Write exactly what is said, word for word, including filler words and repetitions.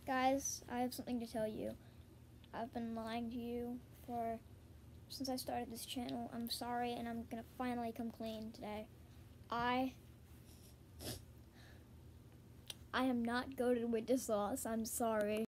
Guys, I have something to tell you. I've been lying to you for since I started this channel. I'm sorry, and I'm gonna finally come clean today. I I am not goated with this loss. I'm sorry.